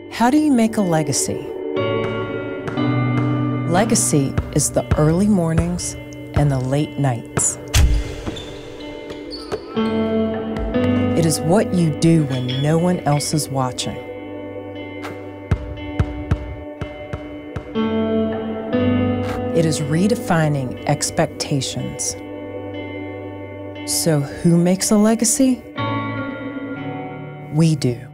How do you make a legacy? Legacy is the early mornings and the late nights. It is what you do when no one else is watching. It is redefining expectations. So who makes a legacy? We do.